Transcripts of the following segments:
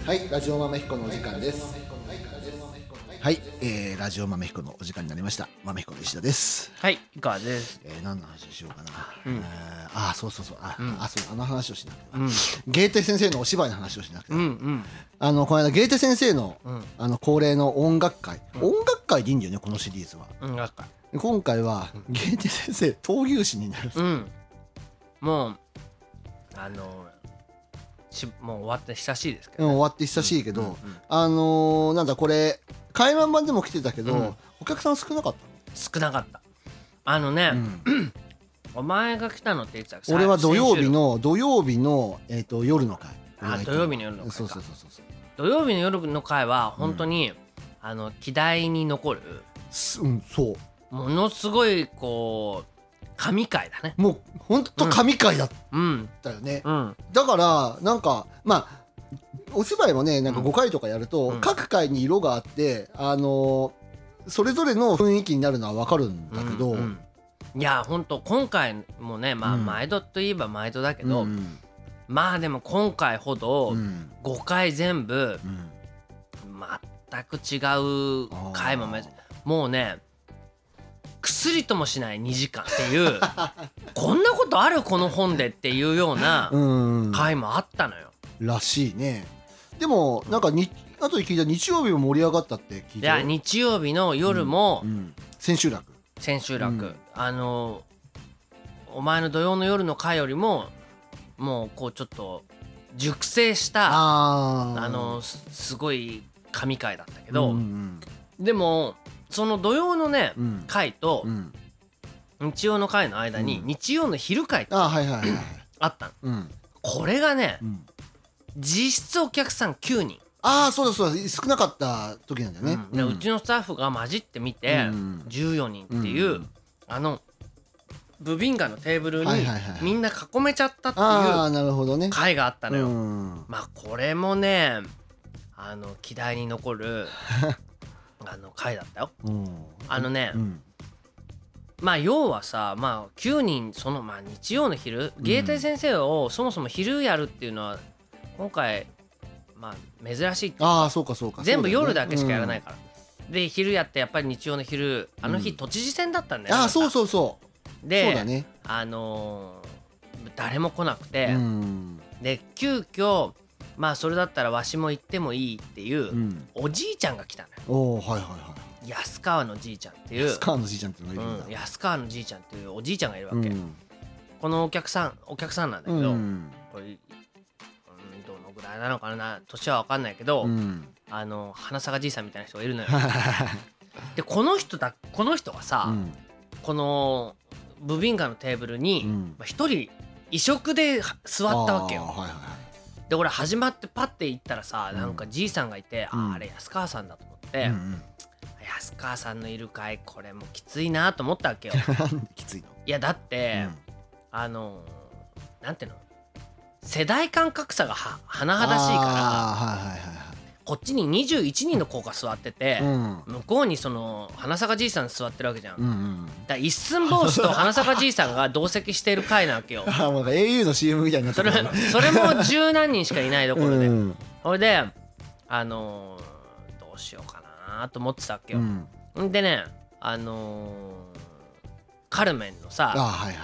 はい、ラジオ豆彦のお時間です。はい、ラジオ豆彦のお時間になりました。豆彦の石田です。 はい、いかがです。 何の話しようかな。そうそう、あの話をしなくて、ゲーテ先生のお芝居の話をしなくて、この間ゲーテ先生の、恒例の音楽会、音楽会でいいんだよね、このシリーズは。音楽会。今回は、ゲーテ先生闘牛士になる。 もうもう終わって久しいですけど、 終わって久しいけど、なんだこれ開幕版でも来てたけど、お客さん少なかったの？ 少なかった。お前が来たのって言ってたっけ？ 俺は土曜日の夜の会。 土曜日の夜の会か。 そう。 土曜日の夜の会は本当に、希代に残る、そうものすごいこう神回だね。 もうほんと神回だったよね。だからなんかまあお芝居もね、なんか5回とかやると、各回に色があって、それぞれの雰囲気になるのは分かるんだけど、 いやほんと今回もね、まあ毎度といえば毎度だけど、まあでも今回ほど5回全部全く違う回ももうね、薬ともしない2時間っていうこんなことあるこの本でっていうような回もあったのよ。 らしいね。でもなんか後で聞いた日曜日も盛り上がったって聞いたよ。 いや日曜日の夜も、 千秋楽、 お前の土曜の夜の回よりももうこうちょっと熟成したすごい神回だったけど、でもその土曜のね、回と日曜の回の間に日曜の昼回ってあったの。これがね、実質お客さん9人。 そう少なかった時なんだよね。 うちのスタッフが混じってみて14人っていうブビンガのテーブルにみんな囲めちゃったっていう回があったのよ。まあこれもね希代に残る回だったよ。まあ要はさ、まあ9人日曜の昼、ゲーテ先生をそもそも昼やるっていうのは今回珍しいっていうか、全部夜だけしかやらないから、で昼やってやっぱり日曜の昼日都知事選だったんだよね。で誰も来なくて、で急遽それだったらわしも行ってもいいっていうおじいちゃんが来たのよ。安川のじいちゃんっていう、 安川のじいちゃんっていうのがいるんだ。 安川のじいちゃんっていうおじいちゃんがいるわけ。このお客さんなんだけど、これどのぐらいなのかな、年は分かんないけど、花咲じいさんみたいな人がいるのよ。でこの人がさ、このブビンガのテーブルに一人異色で座ったわけよ。で俺始まってパッて行ったらさ、なんかじいさんがいて、あれ安川さんだと思って、安川さんのいる会これもきついなと思ったわけよ。 きついの？ いやだって、なんていうの、世代間格差が甚だしいから、こっちに21人の子が座ってて、向こうにその花咲じいさん座ってるわけじゃん。だから一寸法師と花咲じいさんが同席している会なわけよ。 なんか au の CM みたいになってる。 それも十何人しかいないところで、それでどうしようかなと思ってたわけよ。でね、カルメンのさ、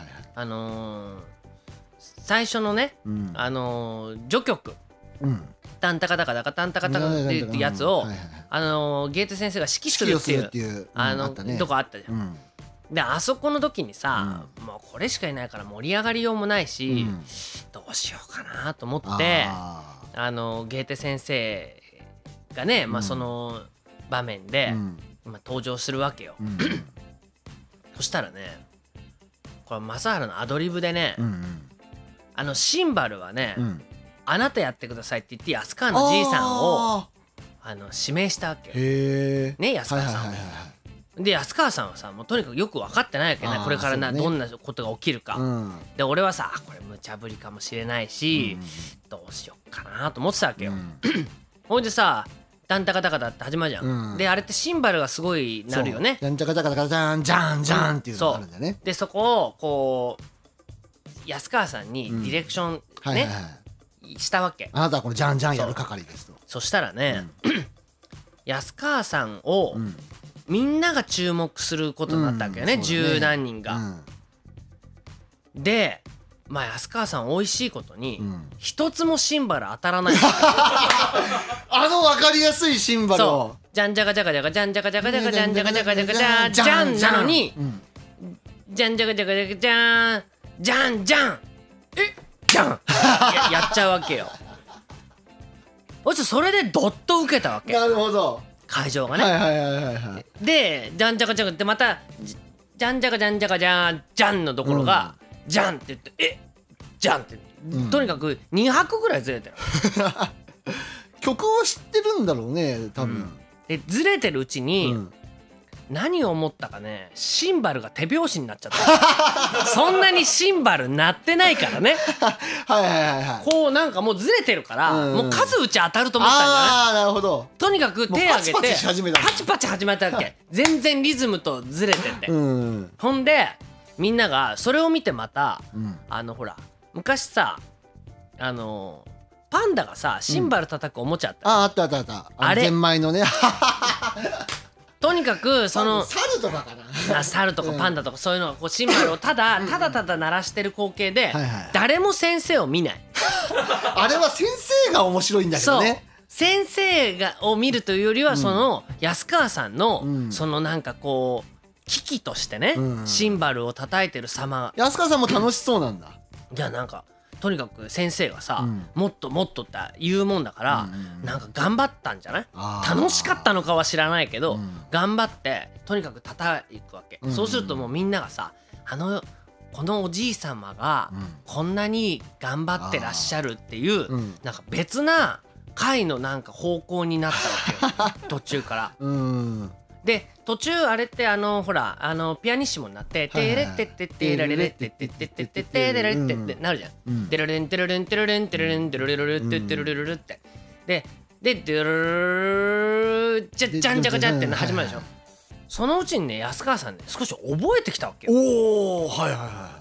最初のね、序曲、タンタカタカタカタンタカタカっていうやつをゲーテ先生が指揮するっていうとこあったじゃん。であそこの時にさ、もうこれしかいないから盛り上がりようもないし、どうしようかなと思ってゲーテ先生がね、その場面で登場するわけよ。そしたらね、これ正原のアドリブでね、シンバルはね、あなたやってくださいって言って安川のじいさんを指名したわけね、安川さんを。で安川さんはさ、もうとにかくよく分かってないわけね、これからどんなことが起きるか。で俺はさ、これ無茶ぶりかもしれないし、どうしよっかなと思ってたわけよ。ほいでさ、ダンタカタカタって始まるじゃん。であれってシンバルがすごいなるよね。 ダンタカタカタカタンジャンジャンっていうのがあるんだよね。 でそこをこう安川さんにディレクションねしたわけ。 あなたはこのじゃんじゃんやる係ですと。 そしたらね、安川さんをみんなが注目することになったわけよね、十何人が。でまあ安川さん美味しいことに一つもシンバル当たらない。 あの分かりやすいシンバルをじゃんじゃかじゃかじゃかじゃんじゃかじゃかじゃかじゃんじゃかじゃかじゃかじゃんじゃんなのにじゃんじゃかじゃかじゃかじゃんじゃんじゃんじゃんやっちゃうわけよ。それでどっと受けたわけ。 なるほど。 会場がね。でじゃんじゃかじゃかってまたじゃんじゃかじゃんじゃかじゃんじゃんのところがじゃんって言ってじゃんってとにかく2拍ぐらいずれてる。 曲を知ってるんだろうね多分。 でずれてるうちに何を思ったかね、シンバルが手拍子になっちゃった。そんなにシンバル鳴ってないからね。こうなんかもうずれてるからもう数打ち当たると思ったんじゃない。 ああなるほど。 とにかく手上げてパチパチ始めたわけ。全然リズムとずれてて。ほんでみんながそれを見てまたほら昔さパンダがさシンバル叩くおもちゃあった。 あったあったあった。あれゼンマイのね。 とにかくその猿とかかな。 猿とかパンダとかそういうのがこうシンバルをただ鳴らしてる光景で誰も先生を見ない。 あれは先生が面白いんだけどね。 先生を見るというよりはその安川さんのそのなんかこう危機としてねシンバルを叩いてる様。 安川さんも楽しそうなんだ。 いやなんかとにかく先生がさもっともっとって言うもんだからなんか頑張ったんじゃない。楽しかったのかは知らないけど頑張ってとにかく叩くわけ。そうするともうみんながさこのおじいさまがこんなに頑張ってらっしゃるっていうなんか別な回のなんか方向になったわけよ途中から。で途中あれってほらピアニッシモになってテレテテテラレレテテテテテテレレテってなるじゃん。テレレンテレレンテレレンテレレンテレレレテテレレレってでデルじゃんじゃかじゃって始まるでしょ。そのうちにね安川さんね少し覚えてきたわけよ。 おおはいはいはい。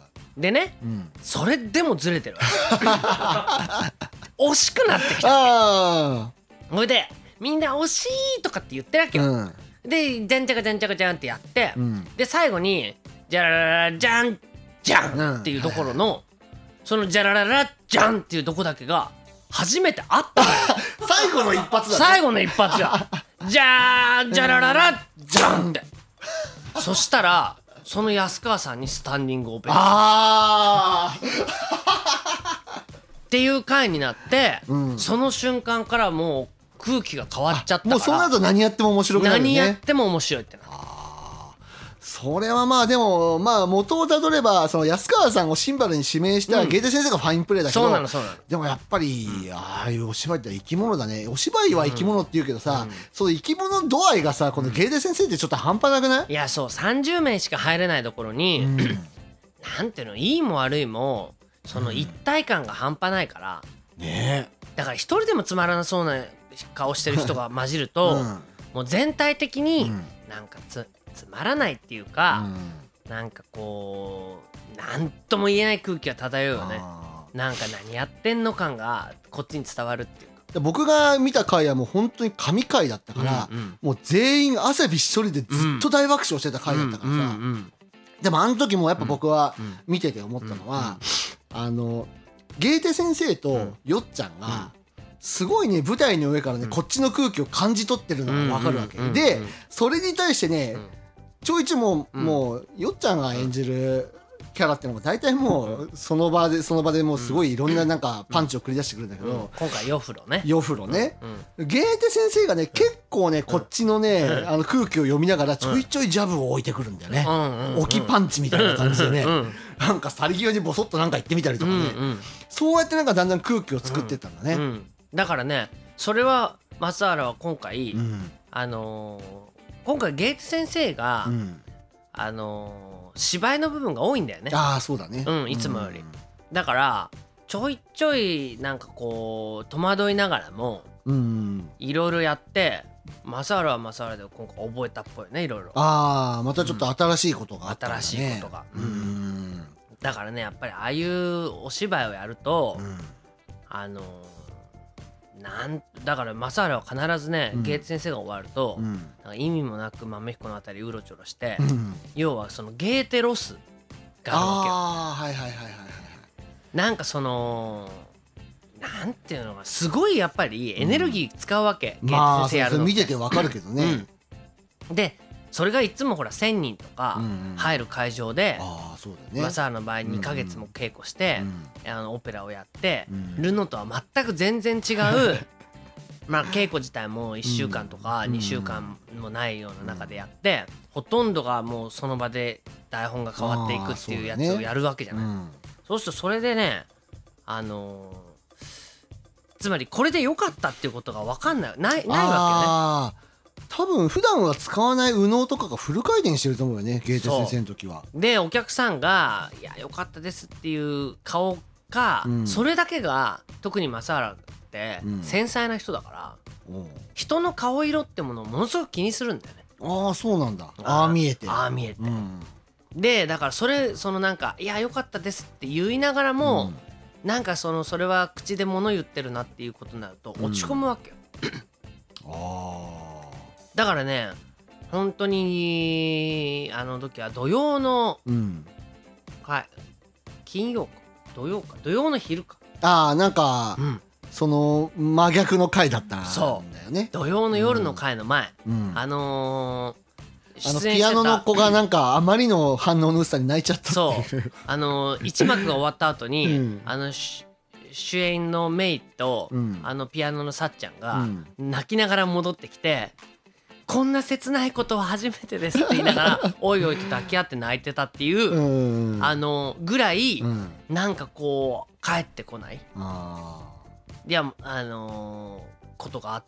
でねそれでもずれてるわけ。惜しくなってきたわけ。それでみんな惜しいとかって言ってるわけよ。でじゃんじゃかじゃんじゃかじゃんってやって、で最後にじゃらららじゃんじゃんっていうところのそのじゃらららじゃんっていうとこだけが初めてあったのよ。 最後の一発だね。 最後の一発がじゃーじゃらららじゃんって。そしたらその安川さんにスタンディングオベーションっていう回になって、その瞬間からもう空気が変わっちゃったから。 もうそうなると何やっても面白くなるよね。 何やっても面白いってな。 それはまあでもまあ元をたどればその安川さんをシンバルに指名した芸大先生がファインプレーだけど、でもやっぱりああいうお芝居って生き物だね。お芝居は生き物って言うけどさ、そう生き物度合いがさこの芸大先生ってちょっと半端なくない？ いやそう30名しか入れないところになんていうのいいも悪いもその一体感が半端ないからね。 だから一人でもつまらなそうな顔してる人が混じるともう全体的になんかつまらないっていうか、なんかこうなんとも言えない空気が漂うよね。なんか何やってんの感がこっちに伝わるっていうか。 僕が見た回はもう本当に神回だったから、もう全員汗びっしょりでずっと大爆笑してた回だったからさ。でもあの時もやっぱ僕は見てて思ったのは芸大先生とよっちゃんがすごいね舞台の上からねこっちの空気を感じ取ってるのが分かるわけで、それに対してねちょいちょいもうよっちゃんが演じるキャラってのも大体もうその場でもうすごいいろんななんかパンチを繰り出してくるんだけど、 今回ヨフロね芸大先生がね結構ねこっちのね空気を読みながらちょいちょいジャブを置いてくるんだよね。置きパンチみたいな感じでねなんか去り際にボソッとなんか言ってみたりとかね、そうやってなんかだんだん空気を作ってったんだね。 だからねそれは松原は今回今回芸大先生が芝居の部分が多いんだよね。 ああそうだね。 いつもより。だからちょいちょいなんかこう戸惑いながらもいろいろやって正原は正原で今回覚えたっぽいねいろいろ。 ああまたちょっと新しいことがあったんだね。 新しいことが。だからねやっぱりああいうお芝居をやるとだから正原は必ずね、ゲーテ先生が終わると、なんか意味もなく豆彦のあたりうろちょろして、要はそのゲーテロスがあるわけよ。なんかそのなんていうのか、すごいやっぱりエネルギー使うわけ、ゲーテ先生やるのって。 見ててわかるけどね。 でそれがいつもほら1000人とか入る会場で、正原の場合2ヶ月も稽古して、オペラをやって、ルノとは全く全然違うまあ稽古自体も1週間とか2週間もないような中でやって、ほとんどがもうその場で台本が変わっていくっていうやつをやるわけじゃない。そうするとそれでね、つまりこれで良かったっていうことが分かんないわけよね。 多分普段は使わない右脳とかがフル回転してると思うよね、ゲーテ先生の時は。 でお客さんが「いや良かったです」っていう顔か、それだけが、特に正原って繊細な人だから、人の顔色ってものをものすごく気にするんだよね。 そうなんだ。見えてでだからそのなんか「いや良かったです」って言いながらも、なんかそれは口で物言ってるなっていうことになると落ち込むわけよ。だからね、本当にあの時は土曜の、金曜か土曜の昼か。 なんか、その真逆の回だったんだよね。 土曜の夜の回の前、 ピアノの子がなんかあまりの反応の薄さに泣いちゃったっていう。 一幕が終わった後に、主演のメイと、ピアノのさっちゃんが泣きながら戻ってきて、こんな切ないことは初めてですって言いながらおいおいと抱き合って泣いてたっていう、ぐらい、なんかこう帰ってこない、ことがあって、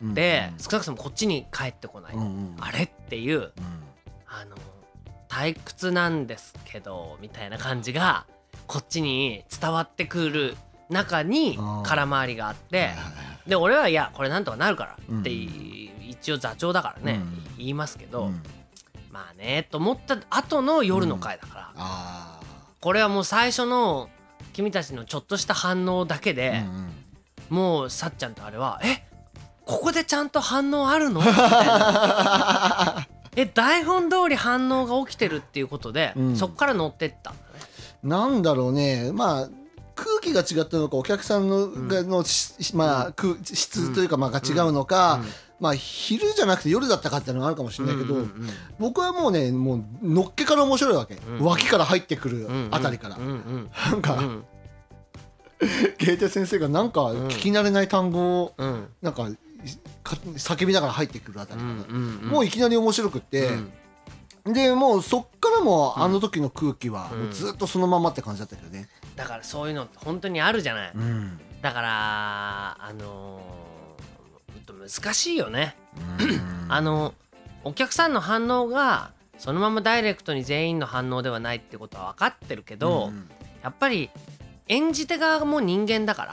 少なくともこっちに帰ってこない、あれっていう、退屈なんですけどみたいな感じがこっちに伝わってくる中に空回りがあって、で俺はいやこれなんとかなるからって一応座長だからね、言いますけど、まあねと思った後の夜の回だから、これはもう最初の君たちのちょっとした反応だけで、もうさっちゃんとあれはここでちゃんと反応あるのみたいな台本通り反応が起きてるっていうことで、そっから乗ってったんだね。 なんだろうね、まあ空気が違ったのか、お客さんの質というかが違うのか、昼じゃなくて夜だったかっていうのがあるかもしれないけど、僕はもうね、もうのっけから面白いわけ、脇から入ってくるあたりから、なんかゲーテ先生がなんか聞き慣れない単語をなんか叫びながら入ってくるあたりから、もういきなり面白くって、でもうそっからもあの時の空気はもうずっとそのままって感じだったけどね。 だからそういうのって本当にあるじゃない、だから難しいよねお客さんの反応がそのままダイレクトに全員の反応ではないってことは分かってるけど、やっぱり演じ手側も人間だから、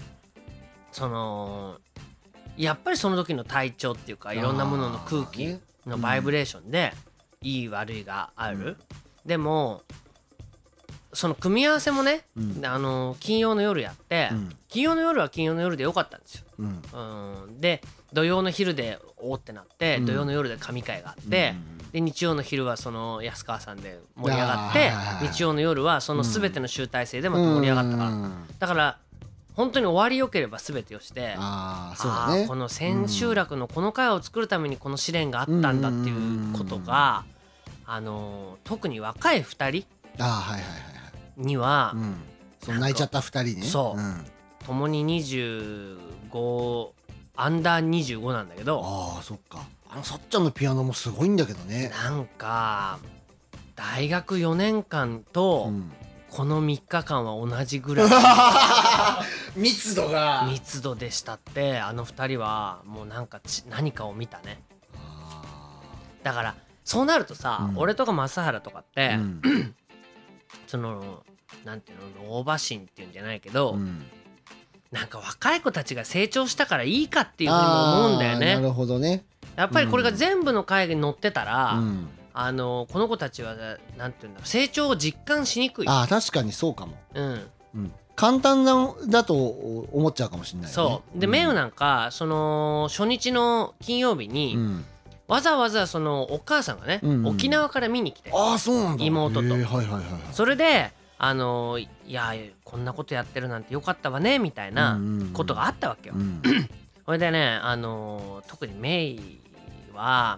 やっぱりその時の体調っていうか、いろんなものの空気のバイブレーションでいい悪いがある、でもその組み合わせもね、金曜の夜やって、金曜の夜は金曜の夜でよかったんですよ、で土曜の昼でおーってなって、土曜の夜で神回があって、で日曜の昼はその安川さんで盛り上がって、日曜の夜はその全ての集大成でまた盛り上がったから、だから本当に終わりよければ全てをして、この千秋楽のこの回を作るためにこの試練があったんだっていうことが、特に若い2人には、 泣いちゃった2人ね、 共に25アンダー25なんだけど、 そっか、さっちゃんのピアノもすごいんだけどね。 なんか大学4年間とこの3日間は同じぐらい密度でしたって。あの2人はもうなんか何かを見たね。だからそうなるとさ、俺とか正原とかって、そのなんていうの、老婆心っていうんじゃないけど、なんか若い子たちが成長したからいいかっていうふうにも思うんだよね。 なるほどね。 やっぱりこれが全部の回に載ってたら、この子たちはなんていうんだろう、成長を実感しにくい。 確かにそうかも。 簡単だと思っちゃうかもしれないよね。 そうで、メウなんかその初日の金曜日に、わざわざそのお母さんがね、沖縄から見に来て、 そうなんだ、 妹と、それでいやこんなことやってるなんてよかったわねみたいなことがあったわけよ。それでね、特にメイは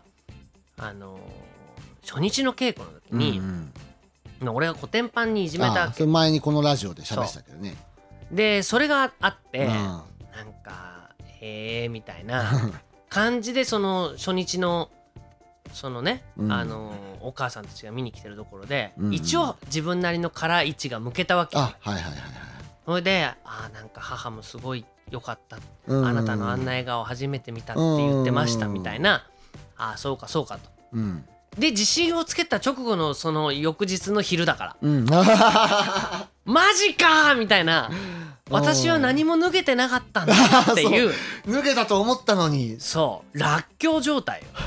初日の稽古の時に、俺がコテンパンにいじめたわけ。 それ前にこのラジオで喋ってたけどね。 でそれがあって、なんかへえみたいな感じで、その初日のそのね、お母さんたちが見に来てるところで、一応自分なりの辛い位置が向けたわけ。それでなんか母もすごい良かった、あなたのあんな笑顔初めて見たって言ってましたみたいな、そうかそうかと。で自信をつけた直後のその翌日の昼だから、マジかーみたいな、私は何も脱げてなかったんだっていう脱げたと思ったのに、 そうらっきょう状態よ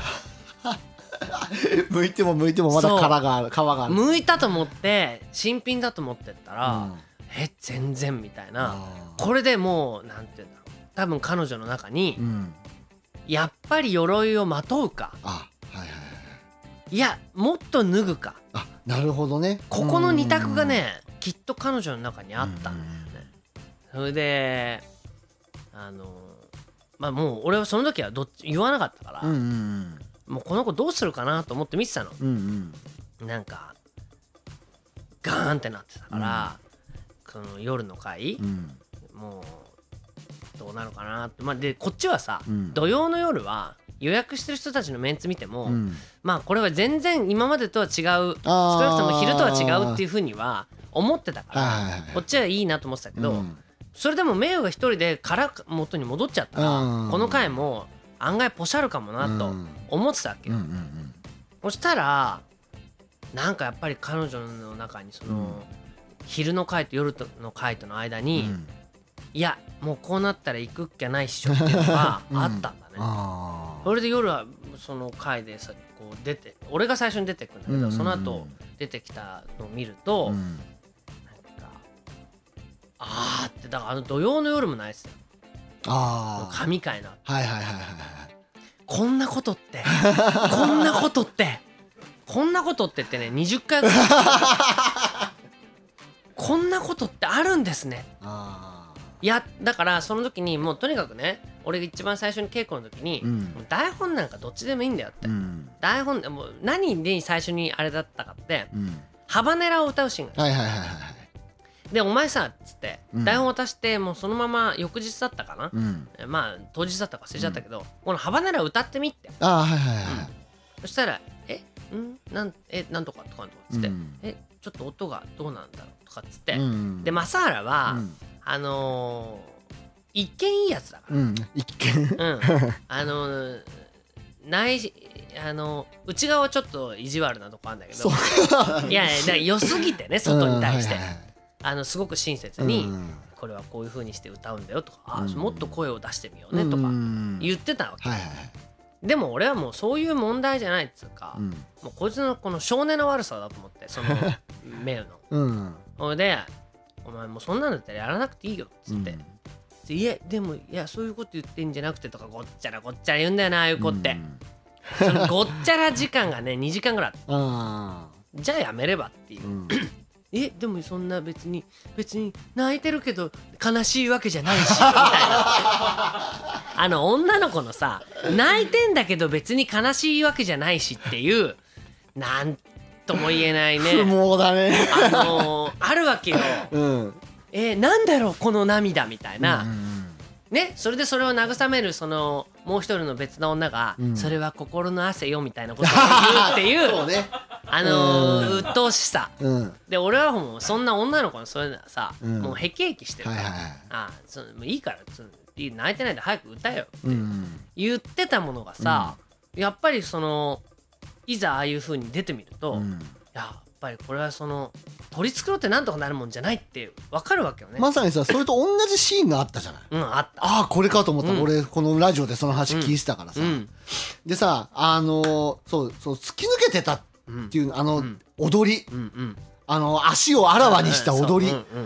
剥いても剥いてもまだ皮がある。 剥いたと思って新品だと思ってったら、全然みたいな。これでもうなんていうんだろう、多分彼女の中に、やっぱり鎧をまとうか、いやもっと脱ぐか、 なるほどね。 ここの二択がね、きっと彼女の中にあったんだよね。それでもう俺はその時はどっち言わなかったから、もうこの子どうするかなと思って見てたの。なんかガーンってなってたから、その夜の回、もうどうなるかなって。でこっちはさ、土曜の夜は予約してる人たちのメンツ見ても、これは全然今までとは違う、少なくとも昼とは違うっていうふうには思ってたから、こっちはいいなと思ってたけど、それでも名誉が一人でから元に戻っちゃったら、この回も案外ポシャるかもなと思ってたわけよ。そしたらなんかやっぱり彼女の中にその、昼の回と夜の回との間に、いやもうこうなったら行くっきゃないっしょっていうのがあったんだね。それで夜はその回でさ、こう出て、俺が最初に出てくるんだけど、その後出てきたのを見ると、なんかって、だから土曜の夜もないっすよ。神回な。こんなことってこんなことってこんなことってってね、20回ぐらいこんなことってあるんですね。いやだからその時にもうとにかくね、俺が一番最初に稽古の時に、もう台本なんかどっちでもいいんだよって、台本もう何で最初にあれだったかって、ハバネラを歌うシーンがで、お前さっつって台本渡して、もうそのまま翌日だったかな、当日だったか忘れちゃったけど、このハバネラ歌ってみって。そしたらなんとかとかっつって、ちょっと音がどうなんだろうとかっつって、で正原は一見いいやつだから、 一見内側はちょっと意地悪なとこあるんだけど、いやだから良すぎてね、外に対してすごく親切に、これはこういう風にして歌うんだよとか、もっと声を出してみようねとか言ってたわけ。でも俺はもうそういう問題じゃないっつうか、もうこいつのこの少年の悪さだと思って、そのメウの。それでお前もうそんなんだったらやらなくていいよっつって、いやでもいやそういうこと言ってんじゃなくてとか、ごっちゃらごっちゃら言うんだよな、ああいう子って。そのごっちゃら時間がね2時間ぐらいあった。じゃあやめればっていう、でもそんな別に泣いてるけど悲しいわけじゃないしみたいな女の子のさ、泣いてんだけど別に悲しいわけじゃないしっていう、なんとも言えないね、 不毛だねあるわけよ。なんだろうこの涙みたいな、ね、それでそれを慰めるそのもう一人の別の女が、それは心の汗よみたいなことを言うっていう鬱陶しさ、で俺はもうそんな女の子のそういうのはさ、もうへきへきしてるから、もういいから泣いてないで早く歌えよって言ってたものがさ、やっぱりそのいざああいう風に出てみると、やっぱりこれはその取り繕ってなんとかなるもんじゃないって分かるわけよね。 まさにさ、それと同じシーンがあったじゃない。 あった。 これかと思った、俺このラジオでその話聞いてたからさ、でさ、そう突き抜けてたっていう踊り、足をあらわにした踊り、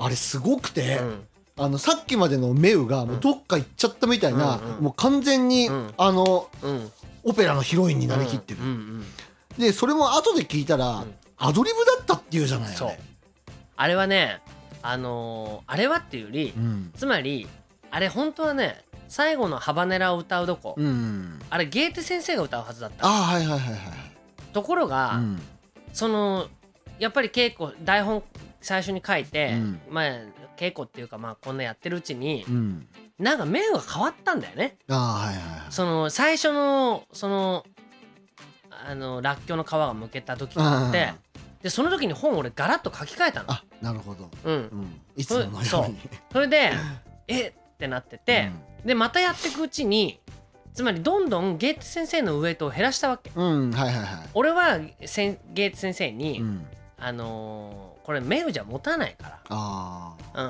あれすごくて、さっきまでのメウがもうどっか行っちゃったみたいな、もう完全にオペラのヒロインになりきってる。でそれも後で聞いたらアドリブだったっていうじゃない。 あれはね、あれはっていうより、つまりあれ本当はね、最後のハバネラを歌うどこ、あれゲーテ先生が歌うはずだった。ところが、そのやっぱり稽古台本最初に書いて、まあ稽古っていうかまあこんなやってるうちに、なんか目が変わったんだよね。その最初のそのらっきょうの皮がむけた時があって、でその時に本俺ガラッと書き換えたの。 なるほど。いつものように。 それでってなってて、でまたやっていくうちに、つまりどんどんゲーテ先生のウエイトを減らしたわけ。俺はゲーテ先生に、これメウじゃ持たないから、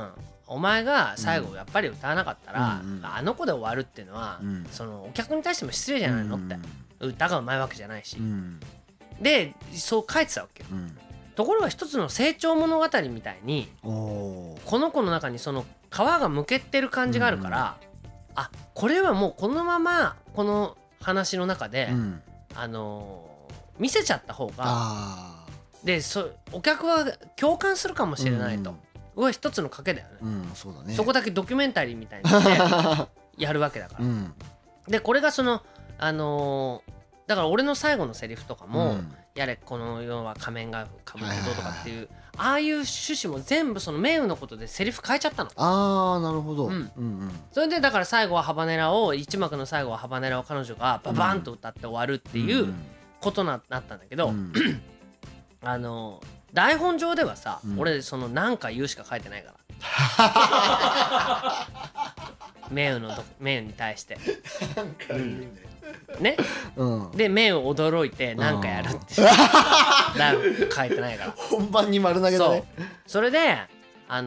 お前が最後やっぱり歌わなかったら、あの子で終わるっていうのは、そのお客に対しても失礼じゃないのって、歌がうまいわけじゃないし、でそう書いてたわけよ。ところが一つの成長物語みたいに、この子の中にその皮がむけてる感じがあるから、あ、これはもうこのままこの話の中で、見せちゃった方が、でお客は共感するかもしれないと、これ一つの賭けだよね。そこだけドキュメンタリーみたいにしてやるわけだから。でこれがそのだから俺の最後のセリフとかも、やれこの世は仮面がかぶるぞとかっていう、ああいう趣旨も全部そのメウのことでセリフ変えちゃったの。 なるほど。 それでだから最後はハバネラを、一幕の最後はハバネラを彼女がババンと歌って終わるっていうことになったんだけど、台本上ではさ、俺その何か言うしか書いてないからメウに対してね、で目を驚いて何かやるって書いてないから。 本番に丸投げだね。 それでなん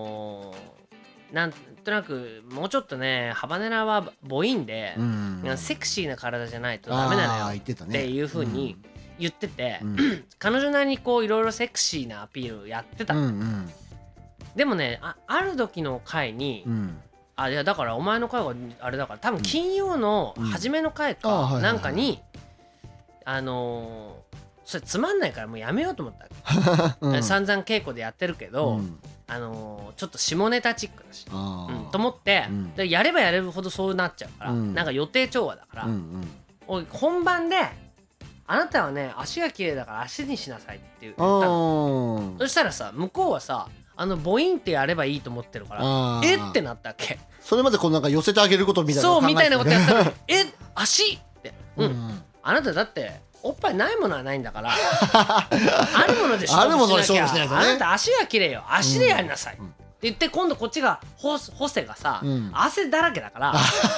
となくもうちょっとね、ハバネラは母音で、セクシーな体じゃなないとダメなのよっていう風に言ってて、彼女なりにこういろいろセクシーなアピールをやってた。でもね、ある時の回に、いやだからお前の回はあれだから、多分金曜の初めの回かなんかに、それつまんないからもうやめようと思ったわけ。散々稽古でやってるけど、ちょっと下ネタチックだし、と思って、でやればやれるほどそうなっちゃうから、なんか予定調和だから、おい本番であなたはね足が綺麗だから足にしなさいって言ったの。そしたらさ、向こうはさ母音ってやればいいと思ってるから、ってなったっけ。 それまでこうなんか寄せてあげることみたいな、 そうみたいなことやったら足って、あなただっておっぱいないものはないんだからあるもので勝負しなきゃ、あなた足が綺麗よ、足でやりなさいって言って、今度こっちがホセがさ、汗だらけだから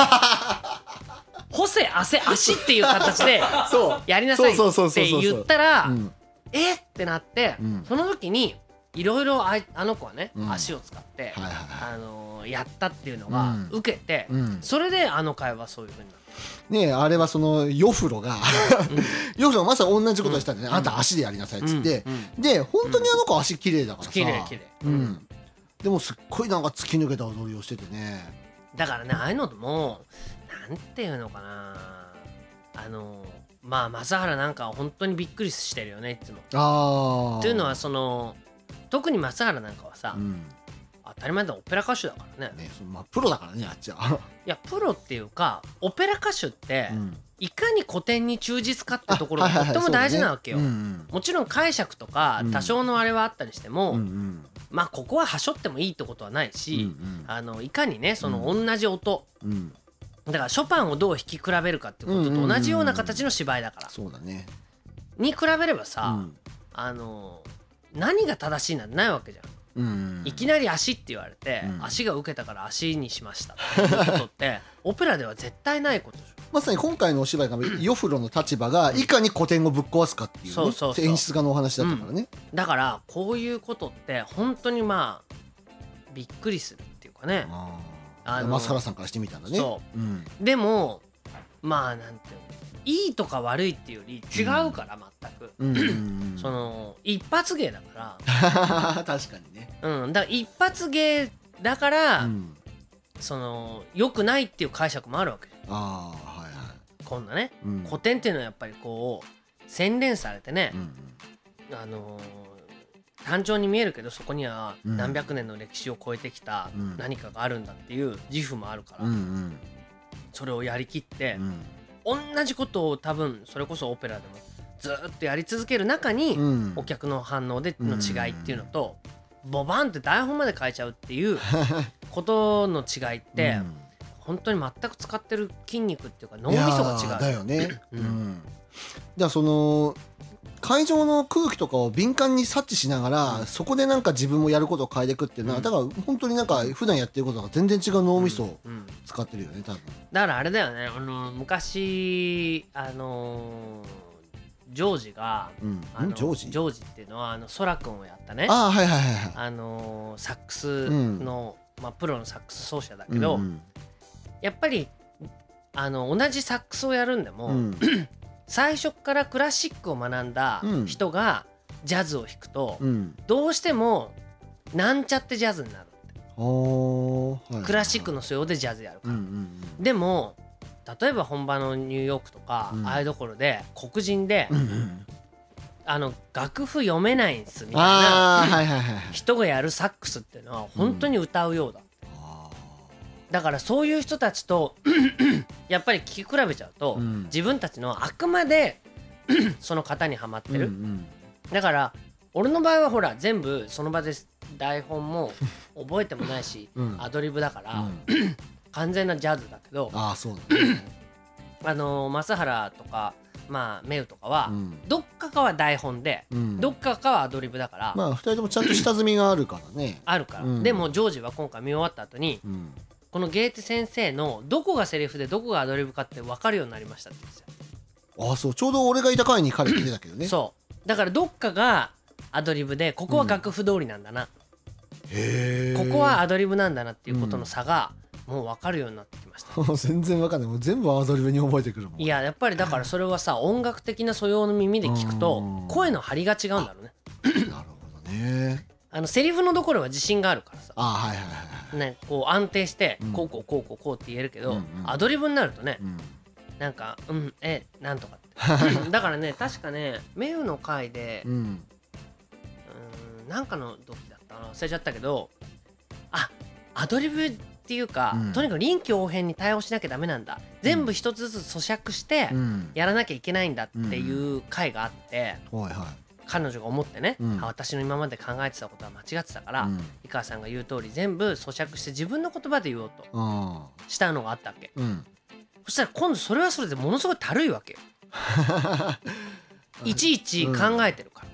ホセ汗足っていう形でやりなさいって言ったら、ってなって、その時にいろいろあの子はね、足を使ってやったっていうのが受けて、それであの会話そういう風になったね。あれはそのヨフロがヨフロがまさに同じことしたんでね、あなた足でやりなさいっつって、で本当にあの子足綺麗だからさ、 綺麗でもすっごいなんか突き抜けた踊りをしててね。 だからね、ああいうのもなんていうのかな、まあ正原なんかは本当にびっくりしてるよねいつも。というのはその特に正原なんかはさ、当たり前だオペラ歌手だからね。 プロだからね、あっちは。 いやプロっていうか、オペラ歌手って、いかに古典に忠実かってところがとっても大事なわけよ。もちろん解釈とか多少のあれはあったりしても、まあここははしょってもいいってことはないし、いかにねその同じ音、だからショパンをどう弾き比べるかってことと同じような形の芝居だから、 そうだねに比べればさ、何が正しいなんてないわけじゃん。いきなり足って言われて、足が受けたから足にしましたっていうことってオペラでは絶対ないことでしょ。 まさに今回のお芝居がヨフロの立場がいかに古典をぶっ壊すかっていう、演出家のお話だったからね。 だからこういうことって本当にまあびっくりするっていうかね。 増原さんからしてみたらね。 でもまあなんていういいとか悪いっていうより違うから全く、その一発芸だから確かにね、 だから一発芸だから、その良くないっていう解釈もあるわけじゃん。はいはい、こんなね、古典っていうのはやっぱりこう洗練されてね、単調に見えるけどそこには何百年の歴史を超えてきた何かがあるんだっていう自負もあるから、それをやりきって、同じことを多分それこそオペラでもずっとやり続ける中に、お客の反応での違いっていうのと、ボバンって台本まで変えちゃうっていうことの違いって、本当に全く使ってる筋肉っていうか脳みそが違う。 だよね。じゃあその会場の空気とかを敏感に察知しながら、そこでなんか自分もやることを変えていくっていうのは、だから本当になんか普段やってることが全然違う脳みそを使ってるよね、多分。 だからあれだよね、昔ジョージが、ジョージっていうのはソラ君をやったね、サックスの、プロのサックス奏者だけど、やっぱり同じサックスをやるんでも、最初からクラシックを学んだ人がジャズを弾くと、どうしてもなんちゃってジャズになる。クラシックの素養でジャズやるから。でも例えば本場のニューヨークとか、ああいうところで黒人で、楽譜読めないんすみたいな人がやるサックスっていうのは本当に歌うようだ。だからそういう人たちとやっぱり聴き比べちゃうと、自分たちのあくまでその型にはまってる、だから俺の場合はほら全部その場で台本も覚えてもないし、アドリブだから、完全なジャズだけど、正原とかメウとかは、どっかは台本で、どっかはアドリブだから、 2人ともちゃんと下積みがあるからね。 あるから、でもジョージは今回見終わった後に、このゲーテ先生のどこがセリフでどこがアドリブかって分かるようになりましたって言うんですよ。 そう、ちょうど俺がいた回に彼来てたけどね。 そうだからどっかがアドリブでここは楽譜通りなんだな、ここはアドリブなんだなっていうことの差がもう分かるようになってきました。 全然分かんない、もう全部アドリブに覚えてくるもん。 いややっぱりだからそれはさ、音楽的な素養の耳で聞くと声の張りが違うんだろうね。 なるほどね。 セリフのところは自信があるからさ、ね、こう安定してこうこうこうこうこうって言えるけど、アドリブになるとね、なんかなんとかってだからね、確かねメウの回でなんかの時だったかな、忘れちゃったけど、アドリブっていうか、とにかく臨機応変に対応しなきゃダメなんだ、全部一つずつ咀嚼してやらなきゃいけないんだっていう回があって、彼女が思ってね、私の今まで考えてたことは間違ってたから、井川さんが言う通り全部咀嚼して自分の言葉で言おうとしたのがあったわけ、そしたら今度それはそれでものすごいたるいわけよいちいち考えてるから、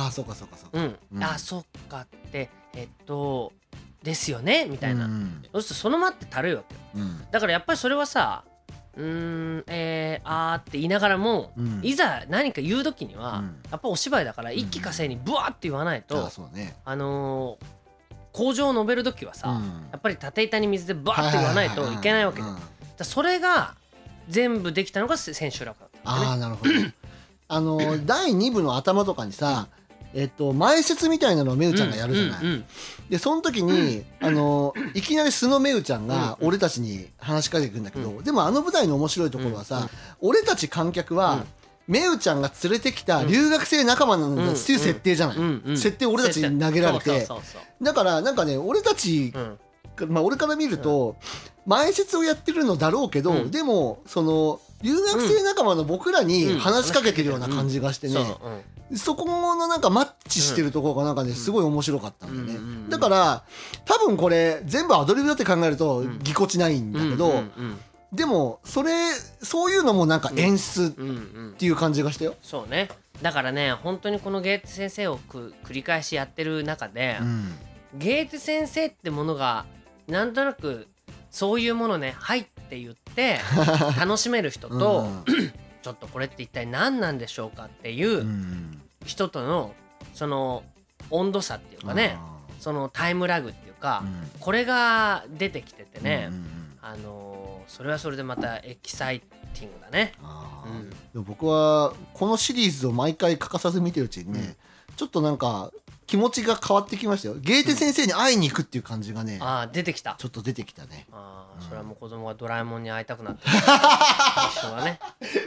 そうかそうかそうか、そっかってですよねみたいな、そうするとそのまってたるいわけよ、だからやっぱりそれはさ、って言いながらも、いざ何か言う時には、やっぱお芝居だから一気呵成にブワーって言わないと、口上を述べる時はさ、やっぱり縦板に水でブワーって言わないといけないわけで、それが全部できたのが千秋楽だったんだね。 なるほど第2部の頭とかにさ、前説みたいなのをめうちゃんがやるじゃない。でその時にいきなり素のめうちゃんが俺たちに話しかけてくるんだけど、でも舞台の面白いところはさ、俺たち観客はめうちゃんが連れてきた留学生仲間なんだっていう設定じゃない。設定を俺たちに投げられて、だからなんかね、俺たち俺から見ると前説をやってるのだろうけど、でもその留学生仲間の僕らに話しかけてるような感じがしてね、そこのなんかマッチしてるところがなんかねすごい面白かったんだよね。だから多分これ全部アドリブだって考えるとぎこちないんだけど、でもそういうのもなんか演出っていう感じがしたよ。 そうね。だからね、本当にこのゲーテ先生を繰り返しやってる中で、ゲーテ先生ってものがなんとなくそういうものね、はいって言って楽しめる人とちょっとこれって一体何なんでしょうかっていう人とのその温度差っていうかね、そのタイムラグっていうか、これが出てきててね、それはそれでまたエキサイティングだね。 でも僕はこのシリーズを毎回欠かさず見てるうちにね、ちょっとなんか気持ちが変わってきましたよ。ゲーテ先生に会いに行くっていう感じがね、 出てきた。 ちょっと出てきたね。 それはもう子供がドラえもんに会いたくなってる一緒だね。